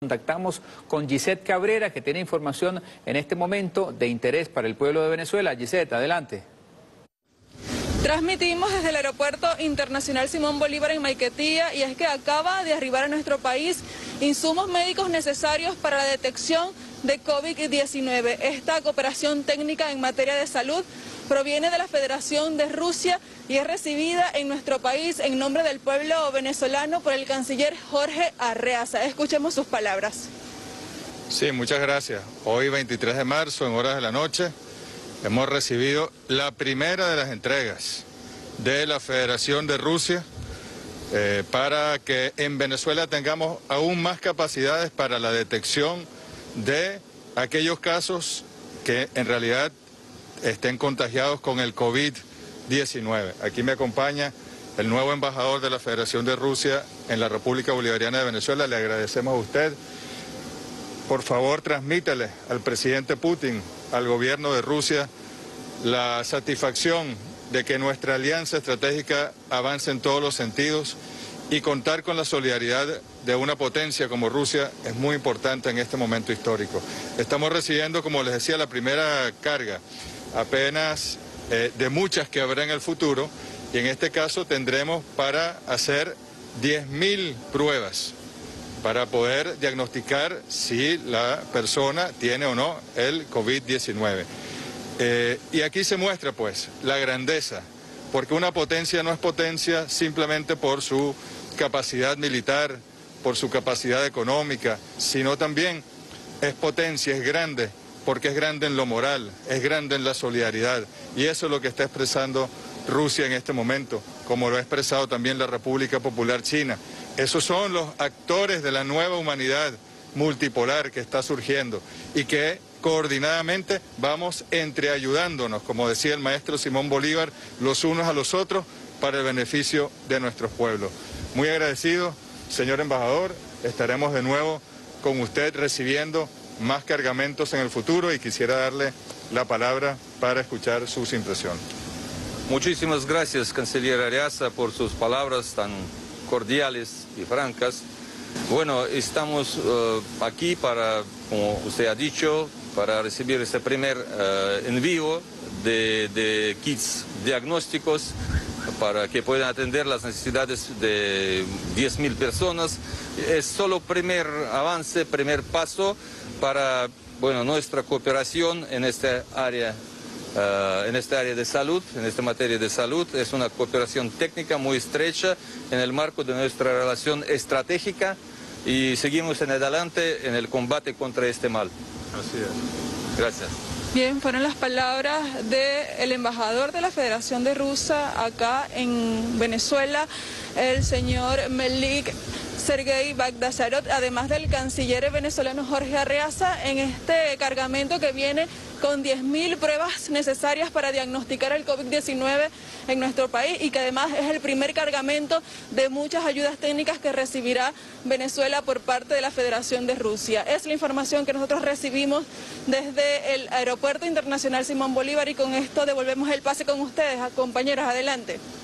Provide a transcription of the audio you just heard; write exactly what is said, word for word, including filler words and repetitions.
Contactamos con Gisette Cabrera, que tiene información en este momento de interés para el pueblo de Venezuela. Gisette, adelante. Transmitimos desde el Aeropuerto Internacional Simón Bolívar en Maiquetía, y es que acaba de arribar a nuestro país insumos médicos necesarios para la detección de COVID diecinueve. Esta cooperación técnica en materia de salud proviene de la Federación de Rusia y es recibida en nuestro país en nombre del pueblo venezolano por el canciller Jorge Arreaza. Escuchemos sus palabras. Sí, muchas gracias. Hoy, veintitrés de marzo, en horas de la noche, hemos recibido la primera de las entregas de la Federación de Rusia eh, para que en Venezuela tengamos aún más capacidades para la detección de aquellos casos que en realidad estén contagiados con el COVID diecinueve. Aquí me acompaña el nuevo embajador de la Federación de Rusia en la República Bolivariana de Venezuela. Le agradecemos a usted. Por favor, transmítale al presidente Putin, al gobierno de Rusia, la satisfacción de que nuestra alianza estratégica avance en todos los sentidos, y contar con la solidaridad de una potencia como Rusia es muy importante en este momento histórico. Estamos recibiendo, como les decía, la primera carga, apenas eh, de muchas que habrá en el futuro, y en este caso tendremos para hacer diez mil pruebas para poder diagnosticar si la persona tiene o no el COVID diecinueve. Eh, y aquí se muestra pues la grandeza, porque una potencia no es potencia simplemente por su capacidad militar, por su capacidad económica, sino también es potencia, es grande, porque es grande en lo moral, es grande en la solidaridad, y eso es lo que está expresando Rusia en este momento, como lo ha expresado también la República Popular China. Esos son los actores de la nueva humanidad multipolar que está surgiendo y que coordinadamente vamos entreayudándonos, como decía el maestro Simón Bolívar, los unos a los otros para el beneficio de nuestros pueblos. Muy agradecido, señor embajador, estaremos de nuevo con usted recibiendo más cargamentos en el futuro, y quisiera darle la palabra para escuchar sus impresiones. Muchísimas gracias, canciller Arreaza, por sus palabras tan cordiales y francas. Bueno, estamos uh, aquí para, como usted ha dicho, para recibir este primer uh, envío de, de kits diagnósticos para que puedan atender las necesidades de diez mil personas. Es solo primer avance, primer paso para, bueno, nuestra cooperación en esta área. Uh, en esta área de salud, en esta materia de salud. Es una cooperación técnica muy estrecha en el marco de nuestra relación estratégica, y seguimos en adelante en el combate contra este mal. Así es. Gracias. Bien, fueron las palabras del embajador de la Federación de Rusia acá en Venezuela, el señor Melik Sergei Bagdasarov, además del canciller venezolano Jorge Arreaza, en este cargamento que viene con diez mil pruebas necesarias para diagnosticar el COVID diecinueve en nuestro país, y que además es el primer cargamento de muchas ayudas técnicas que recibirá Venezuela por parte de la Federación de Rusia. Es la información que nosotros recibimos desde el Aeropuerto Internacional Simón Bolívar, y con esto devolvemos el pase con ustedes. Compañeros, adelante.